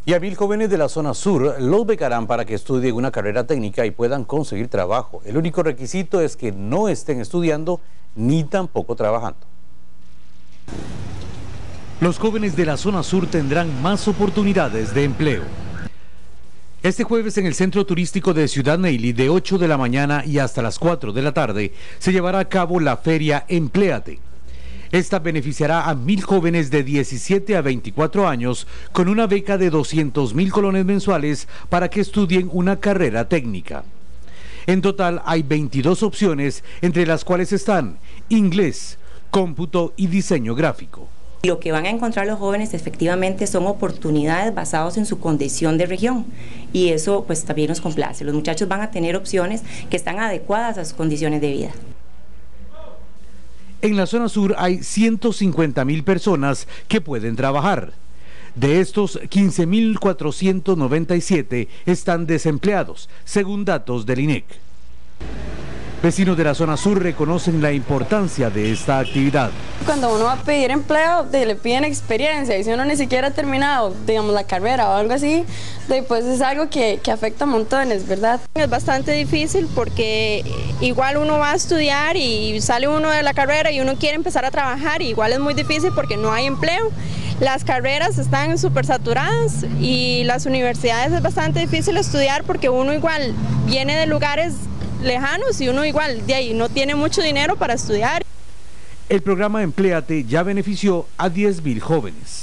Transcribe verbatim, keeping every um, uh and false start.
Y a mil jóvenes de la zona sur los becarán para que estudien una carrera técnica y puedan conseguir trabajo. El único requisito es que no estén estudiando ni tampoco trabajando. Los jóvenes de la zona sur tendrán más oportunidades de empleo. Este jueves en el Centro Turístico de Ciudad Neyli, de ocho de la mañana y hasta las cuatro de la tarde, se llevará a cabo la feria Empléate. Esta beneficiará a mil jóvenes de diecisiete a veinticuatro años con una beca de doscientos mil colones mensuales para que estudien una carrera técnica. En total hay veintidós opciones, entre las cuales están inglés, cómputo y diseño gráfico. Lo que van a encontrar los jóvenes efectivamente son oportunidades basadas en su condición de región y eso pues también nos complace. Los muchachos van a tener opciones que están adecuadas a sus condiciones de vida. En la zona sur hay ciento cincuenta mil personas que pueden trabajar. De estos, quince mil cuatrocientos noventa y siete están desempleados, según datos del I N E C. Vecinos de la zona sur reconocen la importancia de esta actividad. Cuando uno va a pedir empleo, le piden experiencia, y si uno ni siquiera ha terminado, digamos, la carrera o algo así, pues es algo que, que afecta a montones, ¿verdad? Es bastante difícil porque igual uno va a estudiar y sale uno de la carrera y uno quiere empezar a trabajar, y igual es muy difícil porque no hay empleo. Las carreras están súper saturadas y las universidades es bastante difícil estudiar porque uno igual viene de lugares lejanos y uno igual de ahí no tiene mucho dinero para estudiar. El programa Empléate ya benefició a diez mil jóvenes.